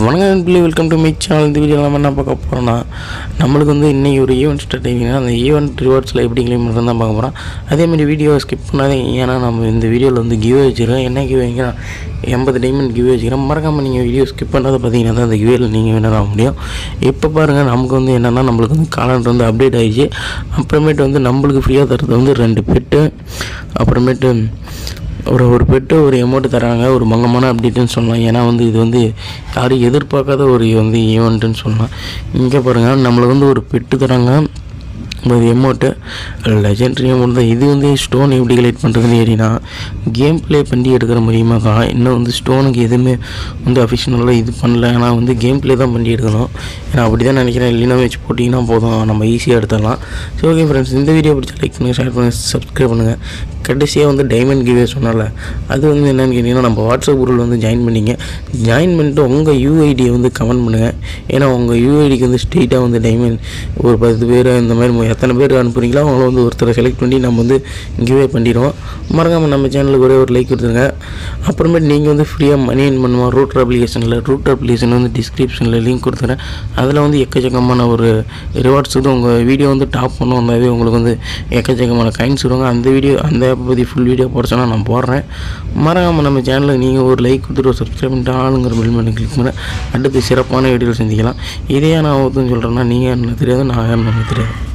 வணக்கம் நண்பர்களே, welcome to my channel. இந்த வீடியோ நம்ம என்ன பார்க்க போகிறோம்னா, நம்மளுக்கு வந்து இன்றைக்கி ஒரு ஈவெண்ட் ஸ்டார்ட் ஆகிங்கன்னா அந்த ஈவெண்ட் ரிவார்ட்ஸில் எப்படி கிளைம் பண்ணுறது தான் பார்க்க போகிறோம். அதேமாதிரி வீடியோவை ஸ்கிப் பண்ணாதீங்க. ஏன்னா நம்ம இந்த வீடியோவில் வந்து கிவ்வே வச்சுருக்கோம். என்ன கிவ்வேங்கன்னா 80 டைமண்ட் கிவ்வே வச்சுக்கிறோம். மறக்காமல் நீங்கள் வீடியோ ஸ்கிப் பண்ணாத பார்த்தீங்கன்னா தான் அந்த கிவ்வேயில் நீங்கள் வின்னர் ஆக முடியும். இப்போ பாருங்கள், நமக்கு வந்து என்னென்னா நம்மளுக்கு வந்து காலண்டர் வந்து அப்டேட் ஆகிடுச்சு. அப்புறமேட்டு வந்து நம்மளுக்கு ஃப்ரீயாக தரது வந்து 2 பெட்டு, அப்புறமேட்டு ஒரு பெட்டு ஒரு எமௌண்ட்டு தராங்க. ஒரு மங்கமான அப்டேட்டுன்னு சொல்லலாம். ஏன்னா வந்து இது வந்து யாரும் எதிர்பார்க்காத ஒரு வந்து ஈவெண்ட்டுன்னு சொல்லலாம். இங்கே பாருங்கள், நம்மளுக்கு வந்து ஒரு பெட்டு தராங்க, ஒரு எமௌண்ட்டு லெஜெண்ட்ரி எமௌண்ட் தான். இது வந்து ஸ்டோன் எப்படி கலெக்ட் பண்ணுறதுன்னு ஏறினா கேம் ப்ளே பண்ணி எடுக்கிற மூலியமாக தான். இன்னும் வந்து ஸ்டோனுக்கு எதுவுமே வந்து அஃபிஷியலாக இது பண்ணல. ஆனால் வந்து கேம் ப்ளே தான் பண்ணி எடுக்கணும். ஏன்னா அப்படி தான் நினைக்கிறேன். இல்லைன்னா வச்சு போட்டிங்கன்னா போதும், நம்ம ஈஸியாக எடுத்துடலாம். ஸோ ஓகே ஃப்ரெண்ட்ஸ், இந்த வீடியோ பிடிச்சா லைக் பண்ணுங்கள், ஷேர் பண்ணுங்கள், சப்ஸ்கிரைப் பண்ணுங்கள். கடைசியாக வந்து டைமண்ட் கிவ்வே சொன்னால அது வந்து என்னென்னு கேட்டிங்கன்னா, நம்ம வாட்ஸ்அப் குரூப்பில் வந்து ஜாயின் பண்ணிட்டு உங்கள் யூஐடியை வந்து கமெண்ட் பண்ணுங்கள். ஏன்னா உங்கள் யூஐடிக்கு வந்து ஸ்ட்ரெயிட்டாக வந்து டைமண்ட் ஒரு 10 பேர் இந்த மாதிரி எத்தனை பேர் அனுப்புறீங்களோ அவங்கள வந்து ஒருத்தரை செலக்ட் பண்ணி நம்ம வந்து கிவ்வே பண்ணிடுவோம். மறக்காமல் நம்ம சேனலுக்கு ஒரே ஒரு லைக் கொடுத்துருங்க. அப்புறமேட்டு நீங்கள் வந்து ஃப்ரீயாக மணி ஏர்ன் பண்ணுவோம் ரூட் அப்ளிகேஷன் வந்து டிஸ்கிரிப்ஷனில் லிங்க் கொடுத்துறேன். அதில் வந்து எக்கச்சக்கமான ஒரு ரிவார்ட்ஸ் வந்து உங்கள் வீடியோ வந்து டாப் பண்ண வந்தாவே உங்களுக்கு வந்து எக்கச்சக்கமான காயின்ஸ் வருவாங்க. அந்த ஆப்பை பற்றி ஃபுல் வீடியோ போடுறேன்னா நான் போடுறேன். மறக்காமல் நம்ம சேனலுக்கு நீங்கள் ஒரு லைக் கொடுத்துட்டு ஒரு சப்ஸ்கிரைப் பண்ணிட்டு ஆளுங்கிற பெல் பண்ணி கிளிக் பண்ண அடுத்து சிறப்பான வீடியோவில் சந்திக்கலாம். இதே நான் ஒருத்தன் சொல்கிறேன்னா நீங்கள் என்ன தெரியாது, நான் என்ன தெரியாது.